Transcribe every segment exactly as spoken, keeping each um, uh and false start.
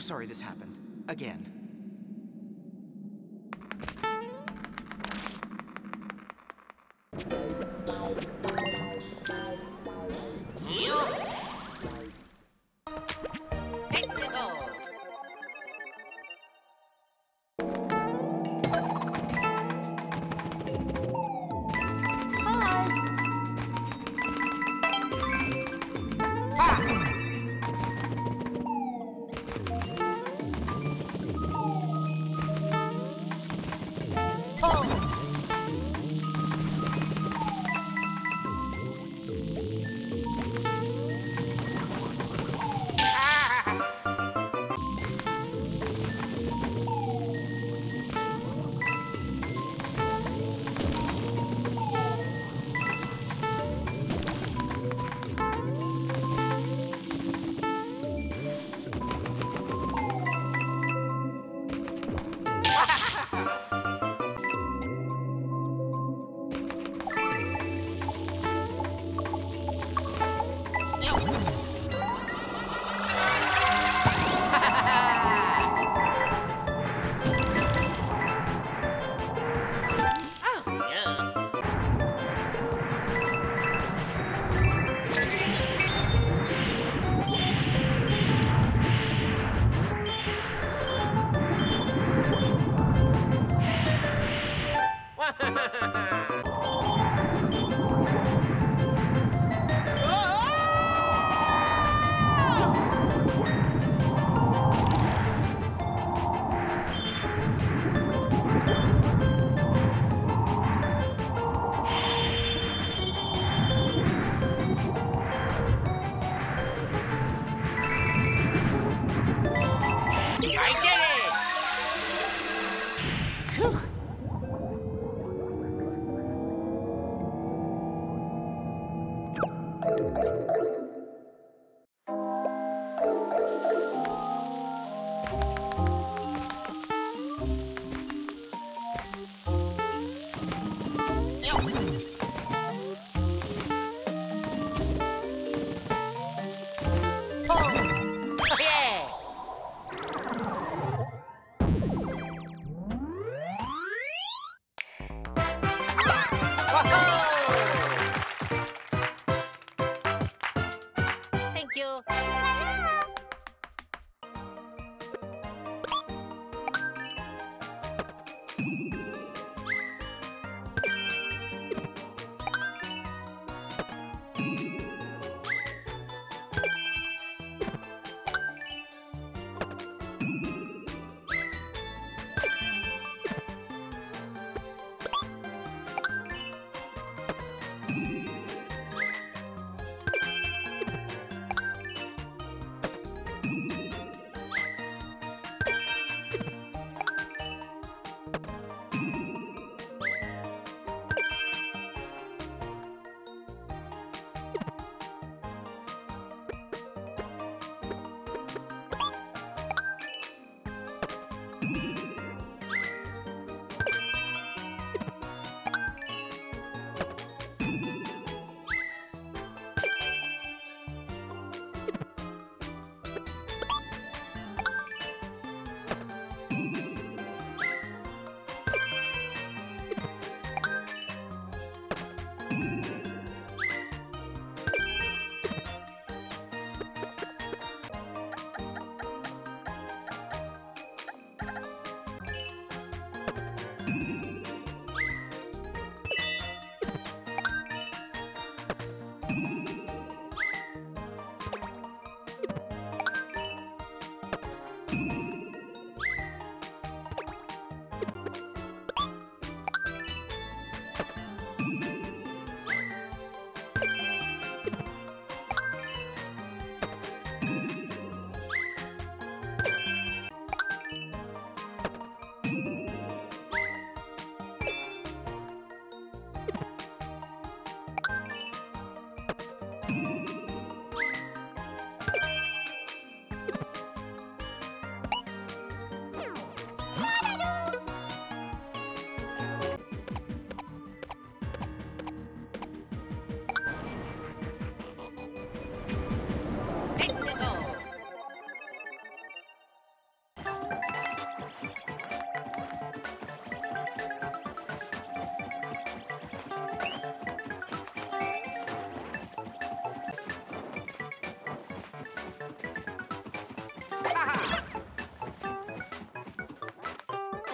sorry this happened. Again.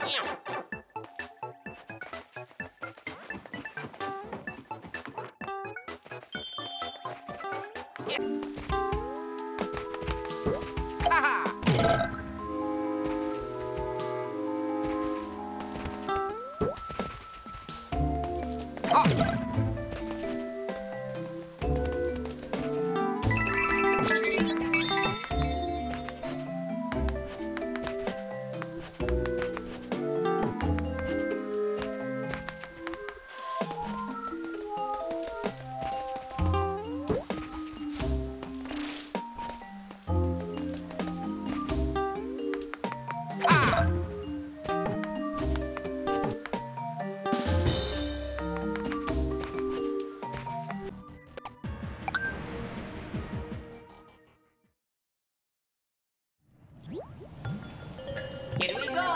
Here we go!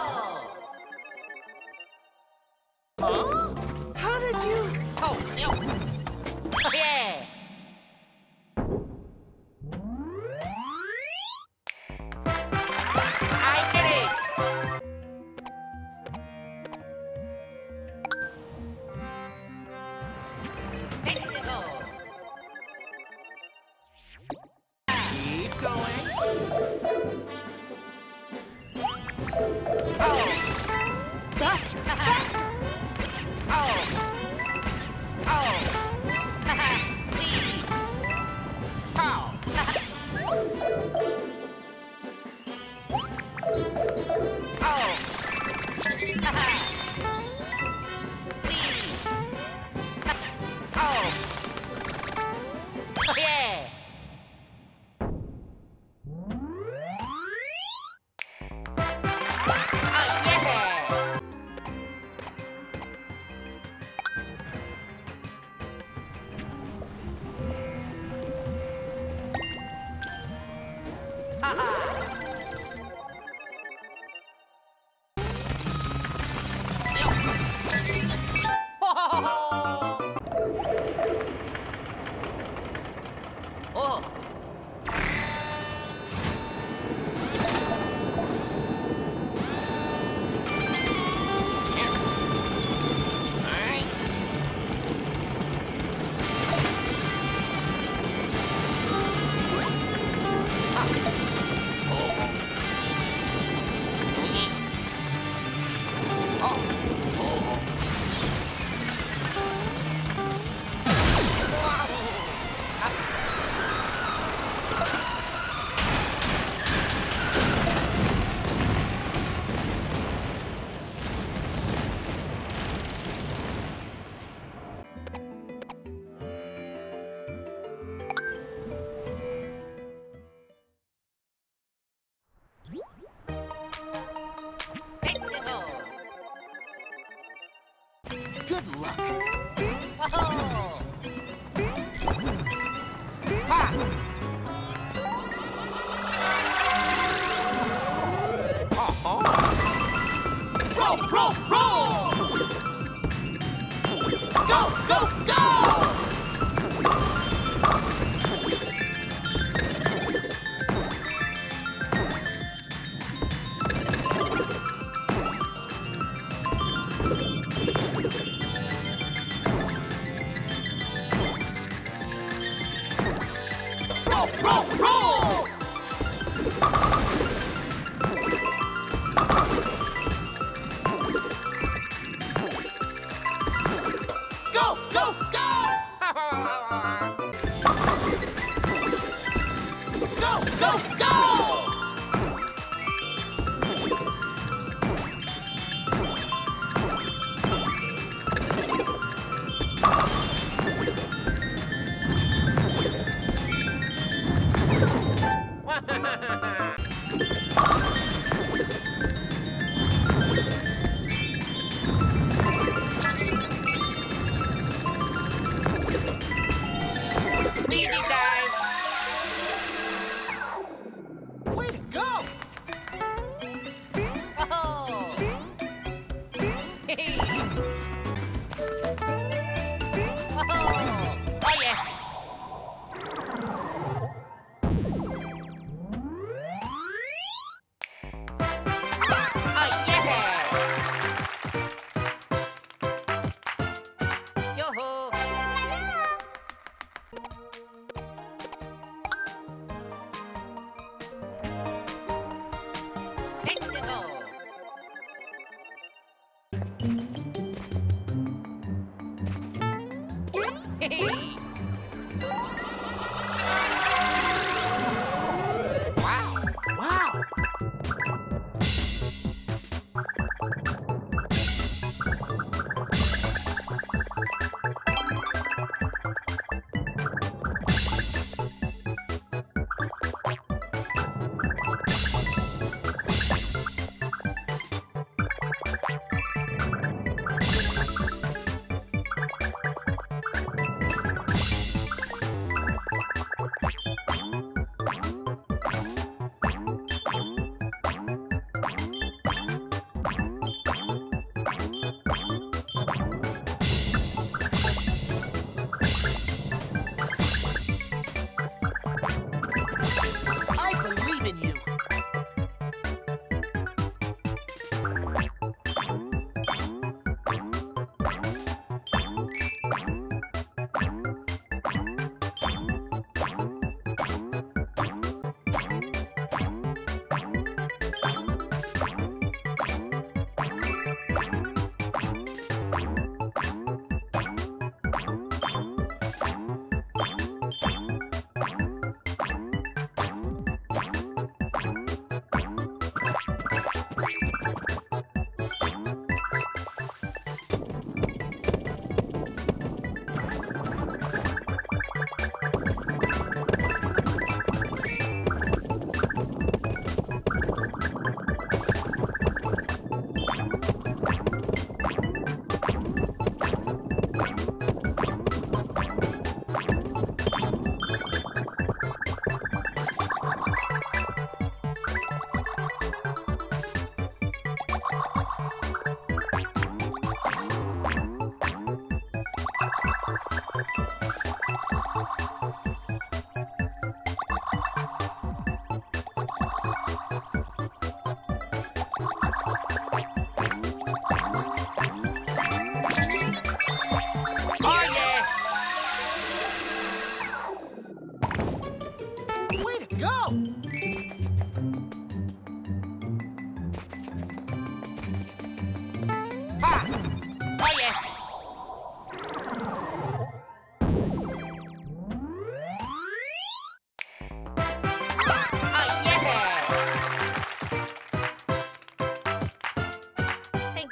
Huh? How did you? Oh, no! Oh, yeah! I did it! Let's go! Keep going. Oh! Faster! Faster! Oh! Oh! Wee! Oh! Oh! Wee! Oh! Oh, yeah! Oh, yeah! Oh! Good luck. Whoa! Ha! Roll, roll, roll! Go, go, go! Roll, roll, roll! Go, go, go! Go, go, go! Speedy time! Way to go! Oh! Hey! Oh! Oh, yeah! Oh, yeah!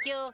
Thank you.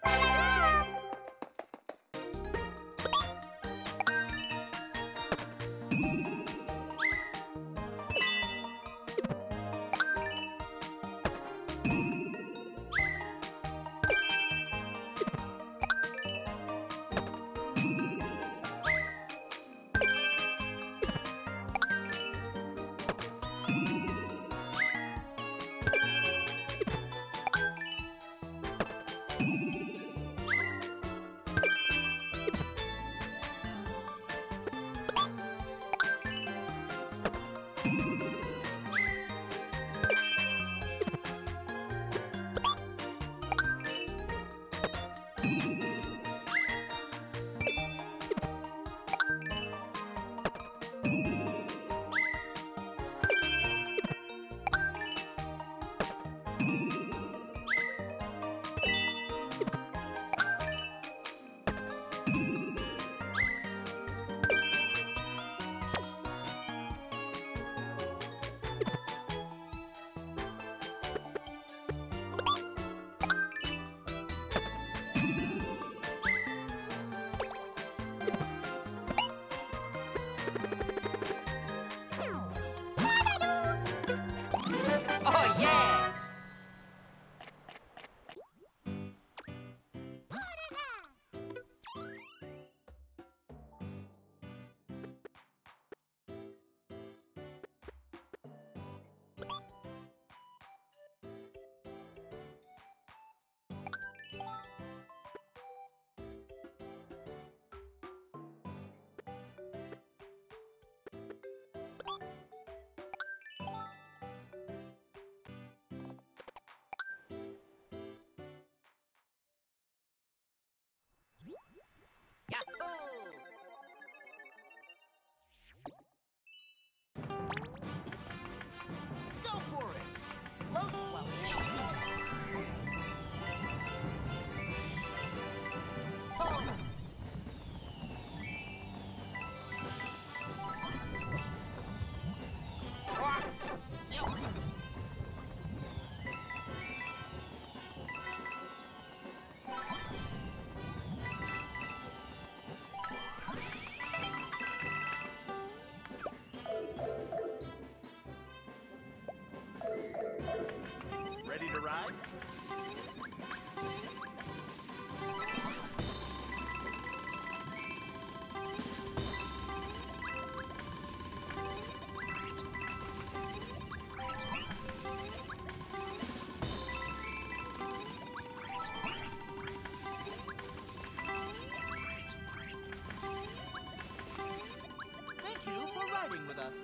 Oh, yeah! Yahoo! Go for it! Float while oh. Ready to ride? Thank you for riding with us.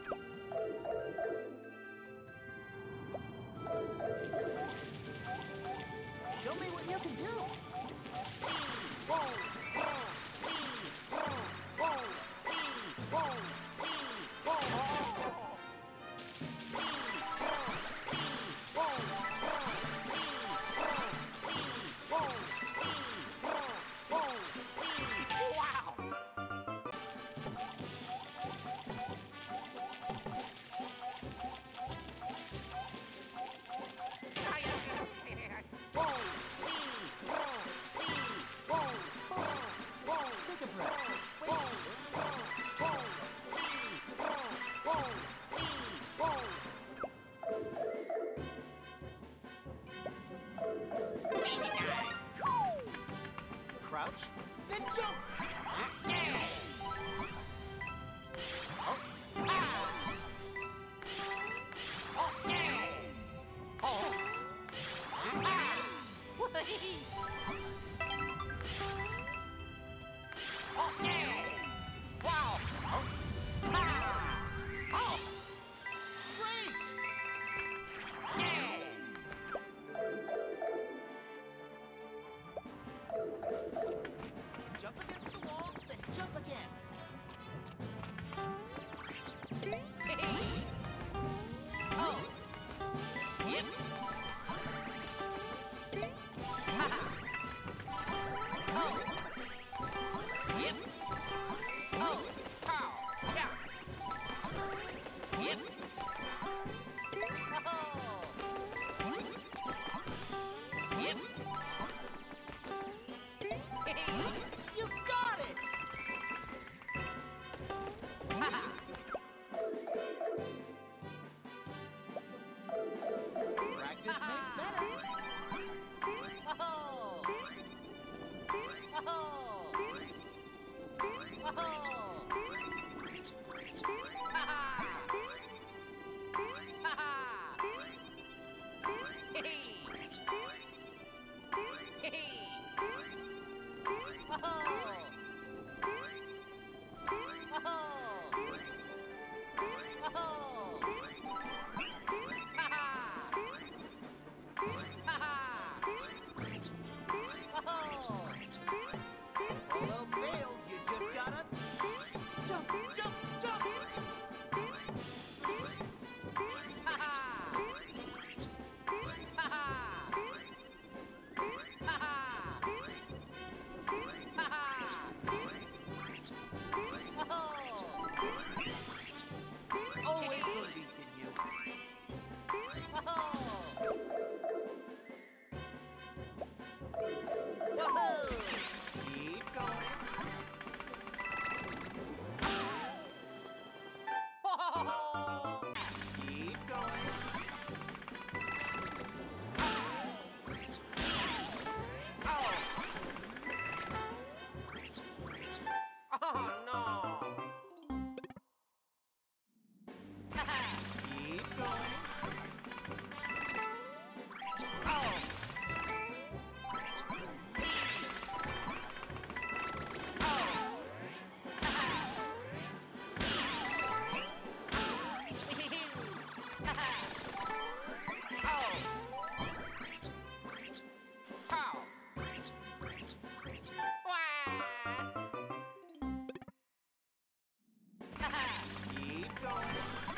Show me what you can do. Crouch, then jump. Jump against the wall, then jump again. You've got it! Practice makes better. Oh! Oh! Oh! If all else fails, you just gotta jump, jump, jump! Always believed in you. Keep going. Keep going. Keep going. Keep going.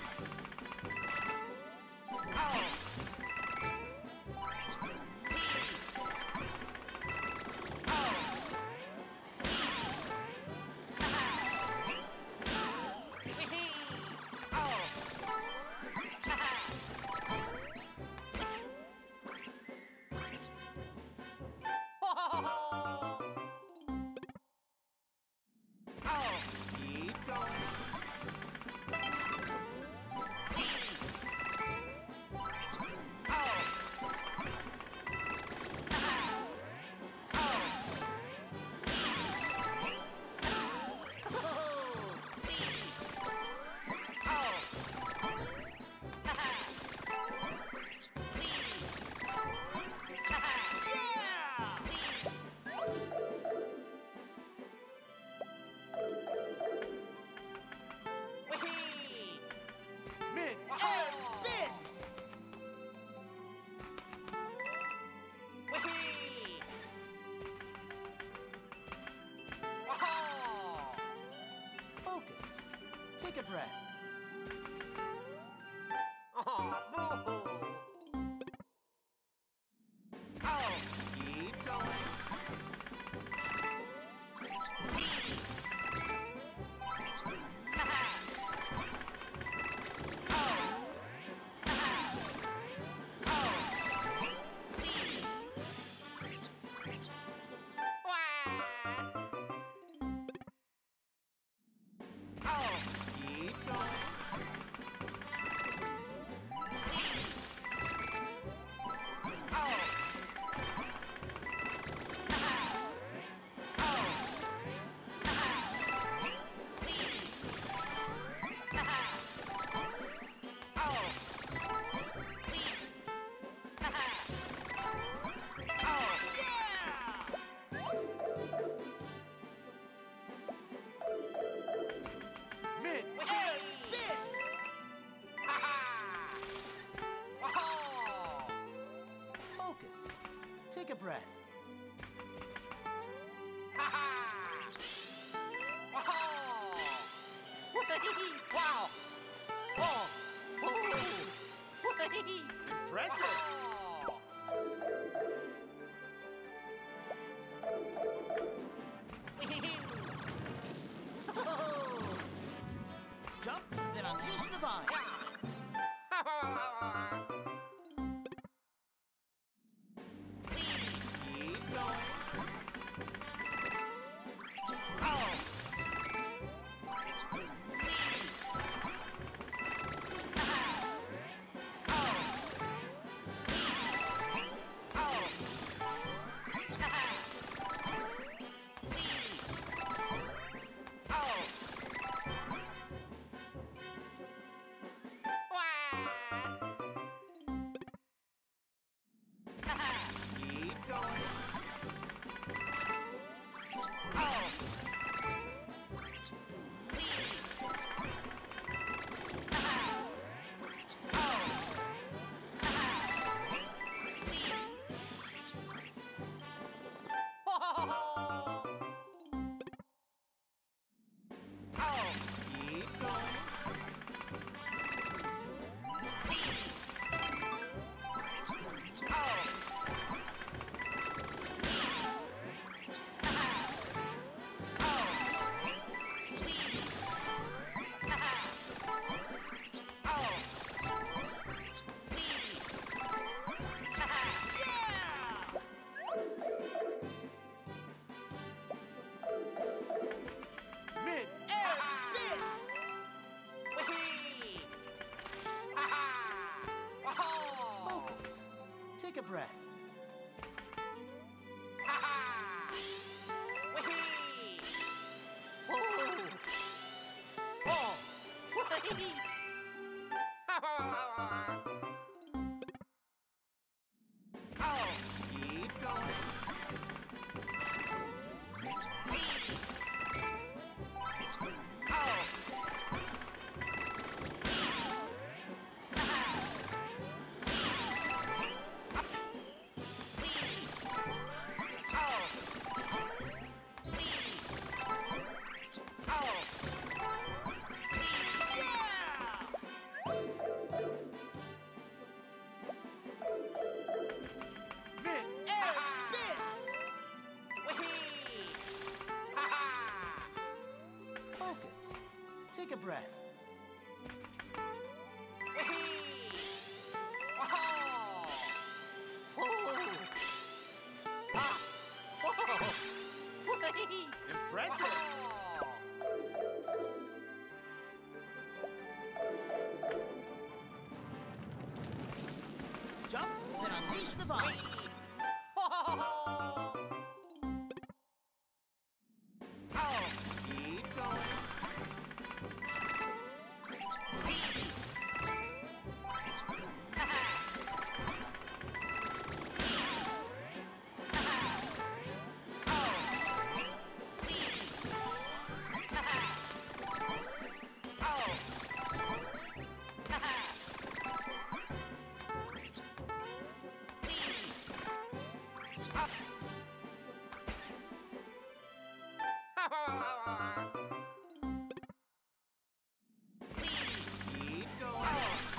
Keep going. Mid-air spin! Focus. Take a breath. Keep going. Keep going. Mid-air spin! Focus. Take a breath. Wow! Oh! Impressive! Jump, then unleash the vine. Keep going. Ha-ha! Whee! Oh! Oh! Whee! Ha-ha! Oh! Keep going. Mid-air spin. Focus. Take a breath. Impressive. Jump, then unleash the vine. Keep going. Keep going.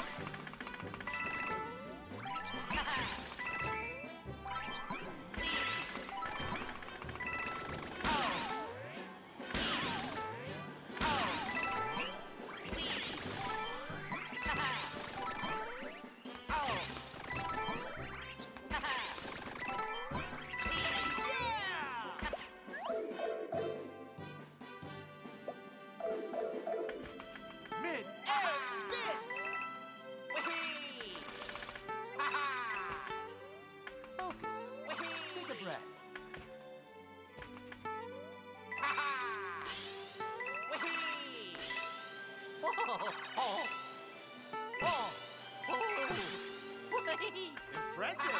Mid-air spin. Focus. Take a breath. Impressive.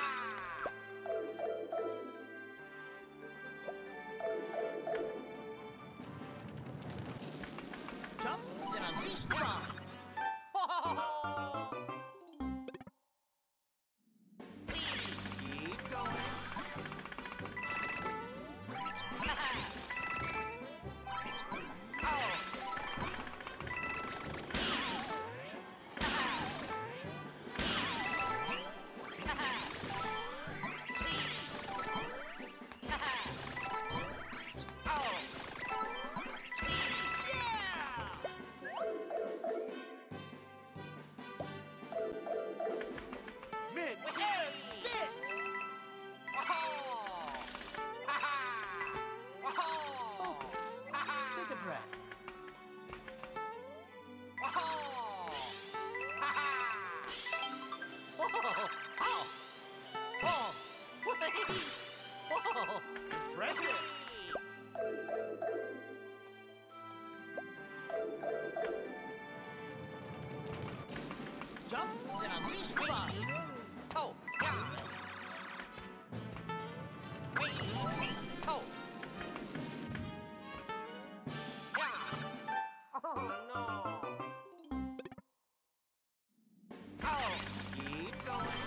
Jump, then unleash the vine. Keep going. Mid-air spin. Focus. Take a breath. Impressive. Jump, then unleash the vine. Oh, yeah. Whee! Oh. Yeah. Oh, no. Oh. Keep going.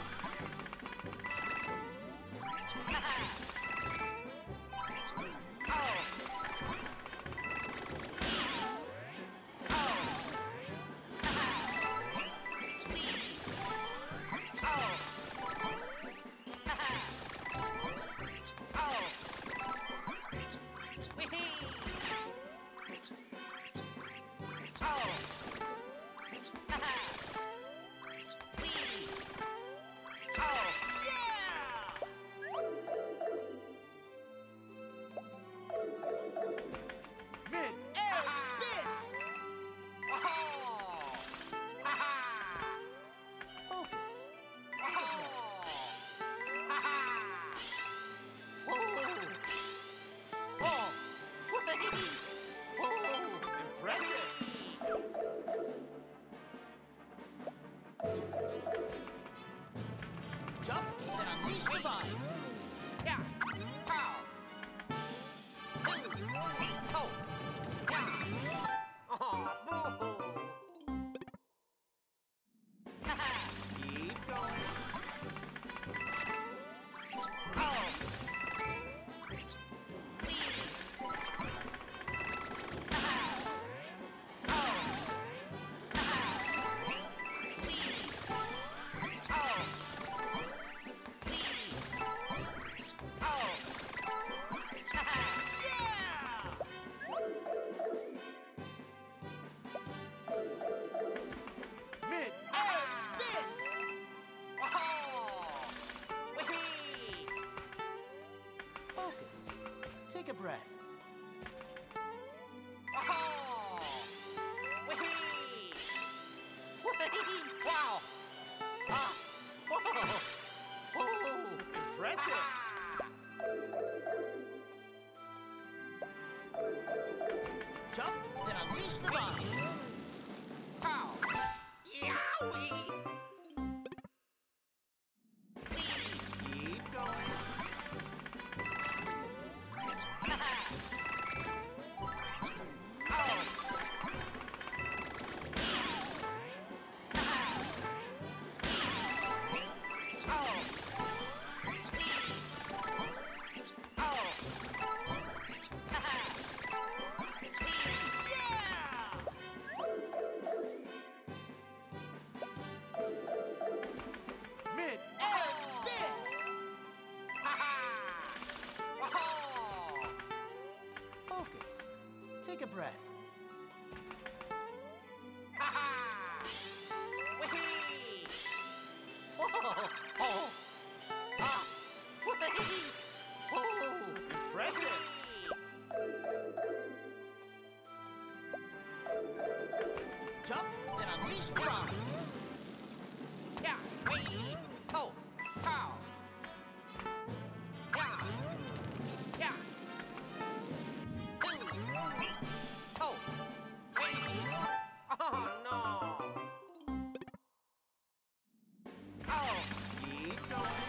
Whee! Take a breath. Oh! Whee! Whee! Wow! Ah! Whoa! Whoa! Impressive. Jump, then unleash the vine. Pow! Yowie! Keep going. Mid-air spin. Focus. Take a breath. Impressive. Jump, then unleash the vine. Yeah, wee, oh, pow. Yeah, yeah. Two. Oh, wee. Oh no. Oh, Keep going.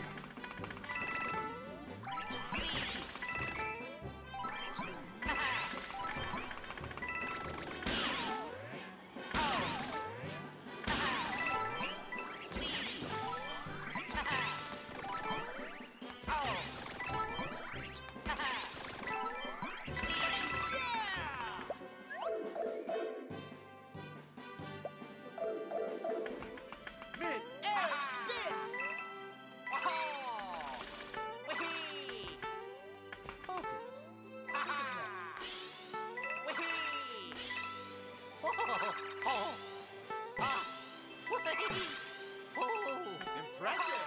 Mid-air spin. oh, wee. Focus. Wee. Oh, oh, ah, wee. Oh, Impressive.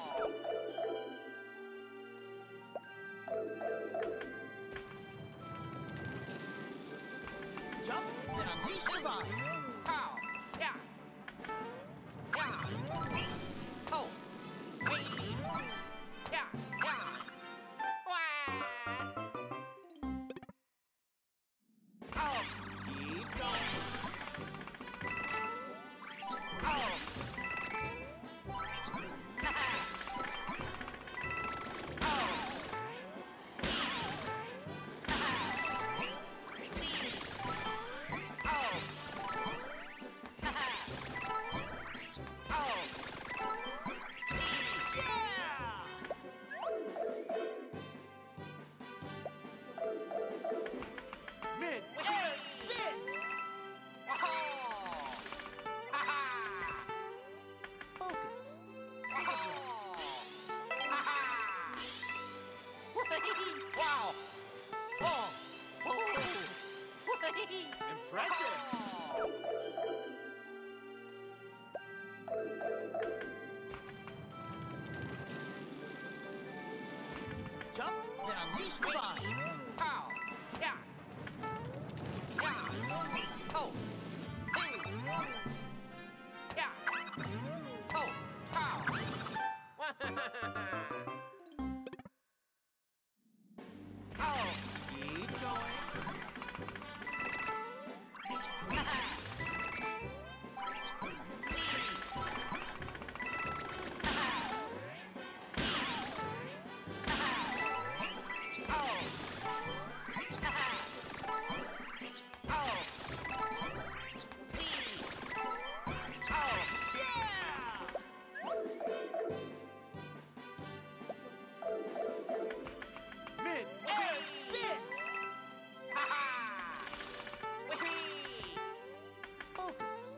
Jump, then unleash the vine. Pow! Yeah! Yeah! Oh! Wee! Yeah! Yeah! Wah! Oh! Keep going. Oh! Mid-air spin. Focus. Wow! Oh! Oh! Impressive. Jump, then unleash the vine. Pow! Yeah! Yeah! Oh! Wee! Yeah! Oh! Pow! Oh! Keep going. Mid-air spin. Focus.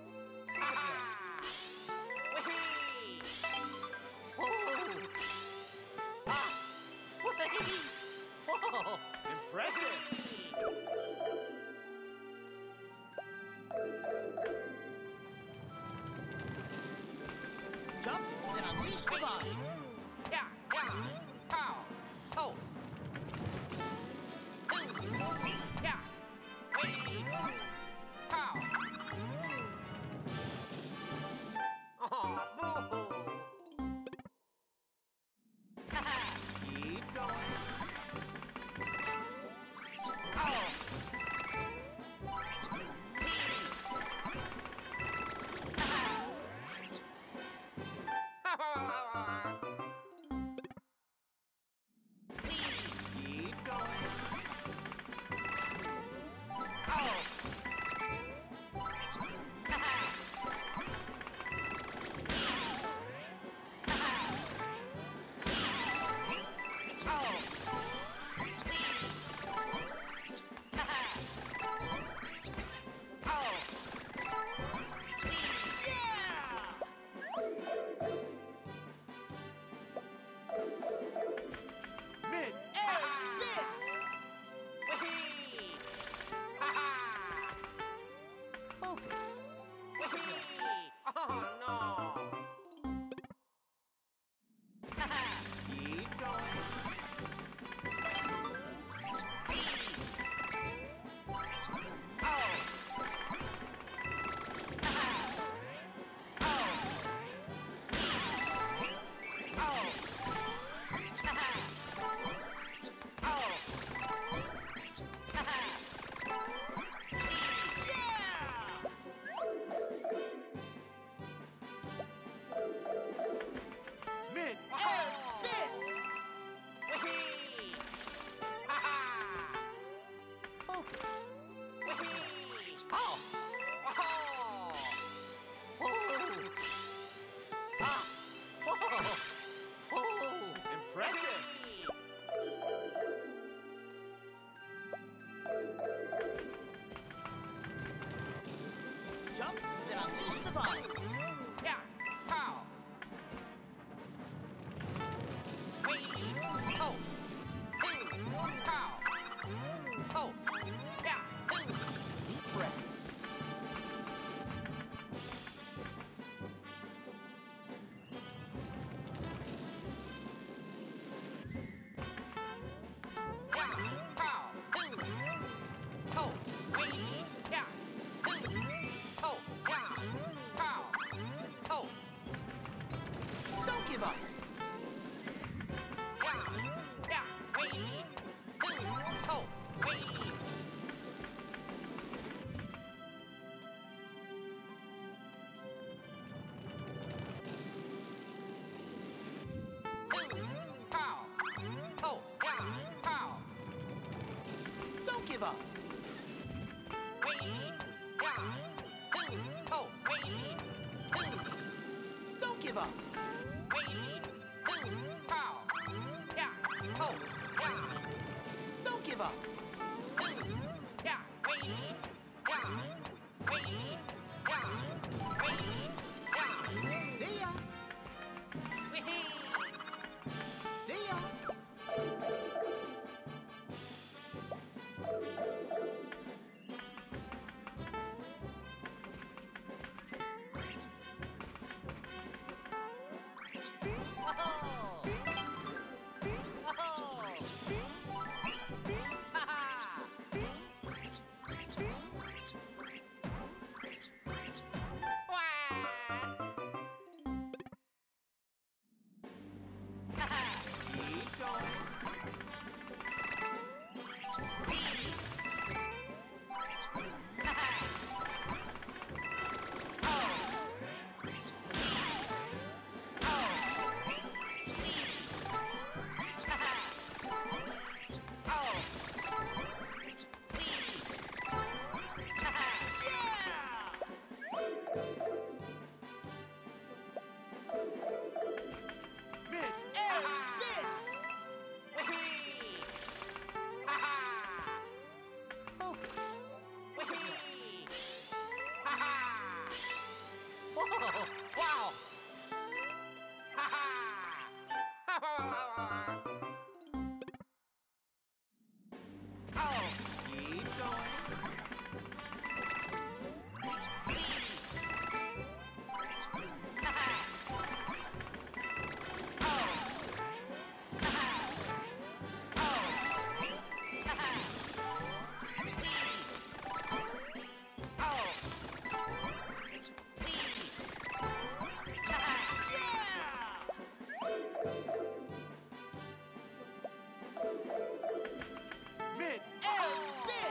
Impressive. Jump, then unleash the vine. Yeah, yeah, pow, oh. give up. Wee! Yeah! Hoo! Ho! Wee! Hoo! Don't give up. Wee! Hoo! Pow! Yeah! Ho! Yeah! Don't give up. Hoo! Yeah! Wee! Yeah! Wee! Yeah! Wee! Yeah! See ya. Wee! See ya. Whoa! Whoa! Ha ha! Wah! Ha ha! Keep going. Wee! Ha ha! Oh! Wee! Oh! Wee! Ha ha! Oh! Wee! Ha ha! Mid-air spin. Wee! Ha ha! Focus. Wee! Ha ha! Whoa! Wow! Ha ha! Ha ha! Oh! Keep going. Wee! Ha ha! Oh! Ha ha! Oh! Ha ha! Wee! Oh! Wee! Ha ha! Mid-air spin.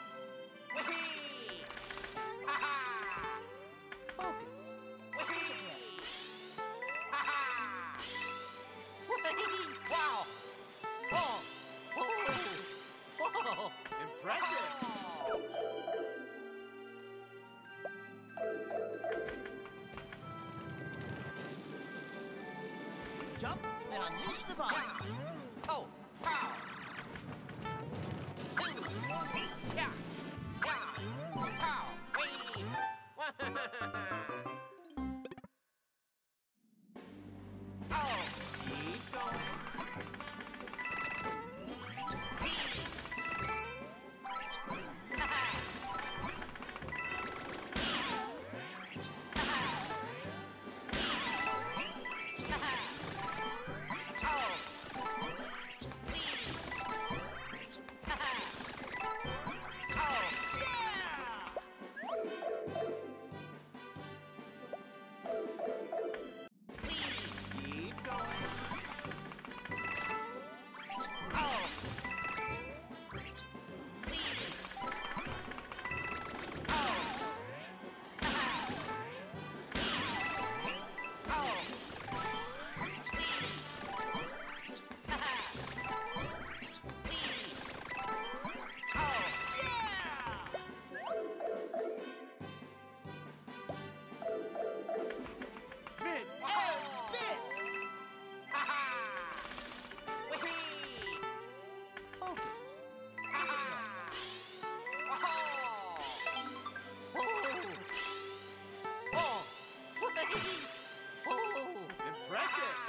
Wee! Ha ha! Focus. Wee! Ha ha! Wee! Wow! Oh! Oh! Oh! Impressive. Jump, then unleash the vine. Yeah! Oh! Pow! Hoo! Yeah! Yeah! Pow! Wee! Oh! Keep going. Wee! Ha ha! Wee! Ha ha! Wee! Ha ha! Oh! Wee! Ha ha! Oh! Wee! Keep going. Oh! Wee! Oh! Ha ha! Wee! Oh! Wee! Ha ha! Wee! Oh! Mid-air spin. Ha ha! Wee! Focus. Ha ha! Oh! Oh! Wee! Oh! Impressive.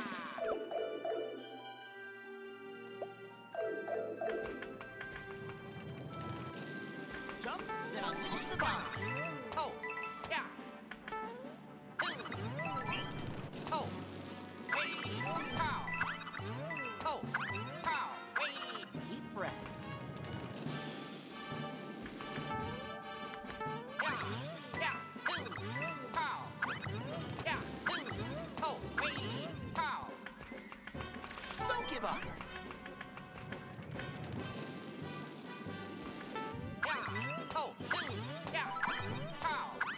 Jump, then unleash the vine. Oh! Yeah! Hoo! Oh! Wee! Pow! Oh! Pow! Wee! Deep breaths. Yeah! Yeah! Hoo! Pow! Yeah! Hoo! Oh! Wee! Pow! Don't give up. Yeah! Oh! Hoo! Yeah! Pow!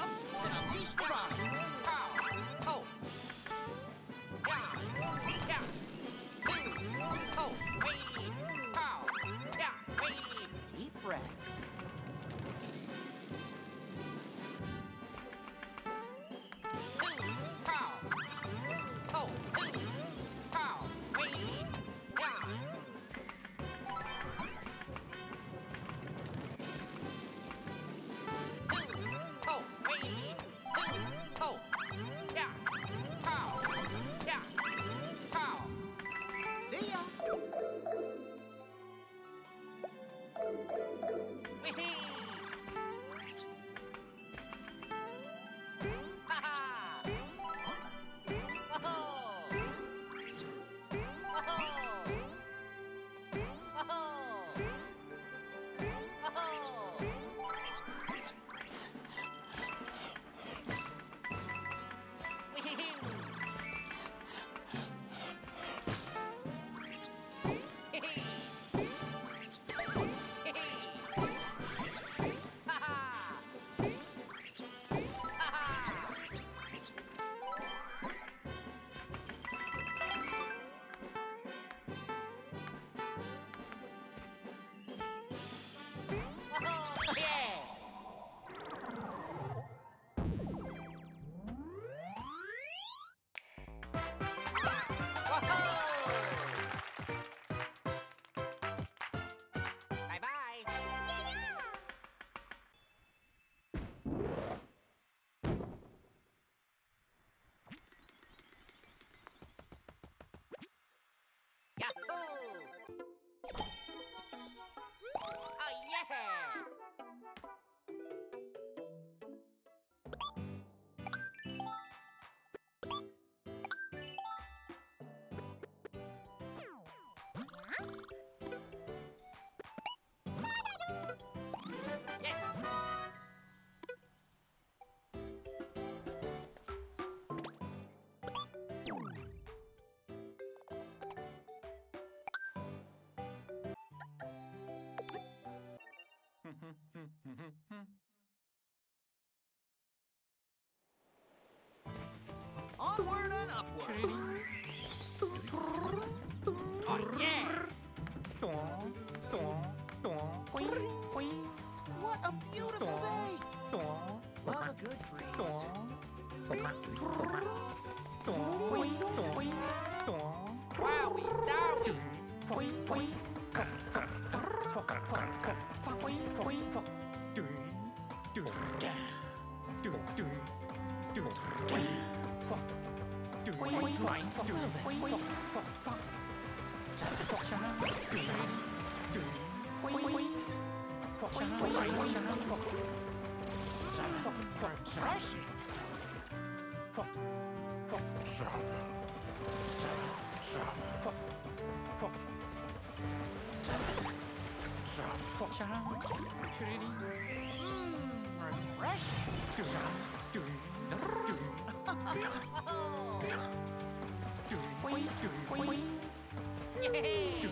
jump, and unleash the ride. Pow! Oh! Yeah! Yeah! Hoo! Oh! Wee! Pow! Yeah! Wee! Deep breaths. Hoo! Pow! Oh! Hoo! Pow! Wee! Yeah! Hoo! Oh! Wee! Hoo! Oh! Yeah! Pow! Yeah! Pow! See ya. Wee-hee! Ha-ha! Oh-ho! Oh-ho! Oh-ho! Oh-ho! Wee-hee! Hee-hee! Hee-hee! Ha-ha! Ha-ha! Oh, yeah! Bye-bye! Yahoo! Oh, yeah! Yes! Onward and upward. Oh, yeah! What a beautiful day. Love a good breeze. Wowie zowie! Refreshing. Refreshing. Yay!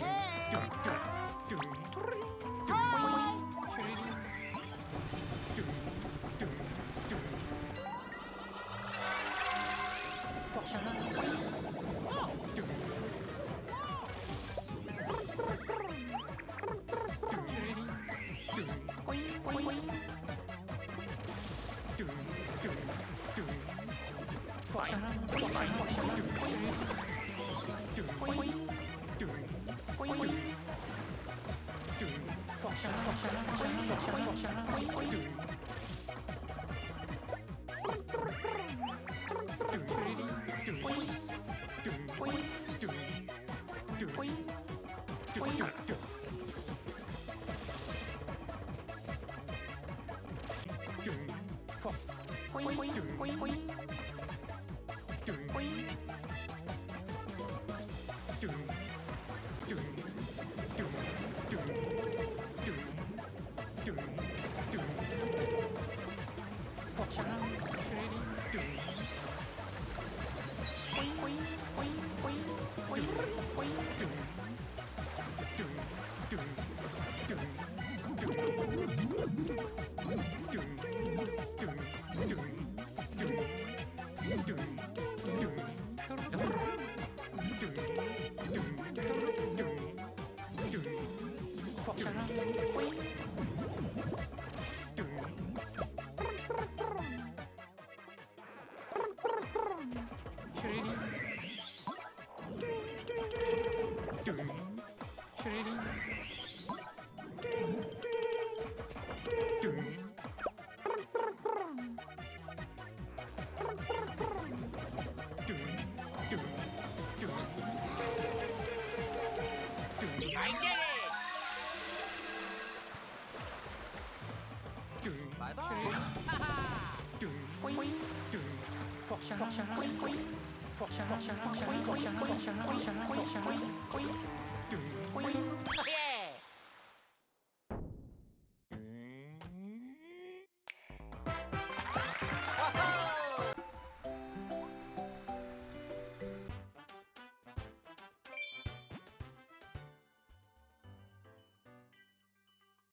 Doom. I did it! Bye bye. Yeah!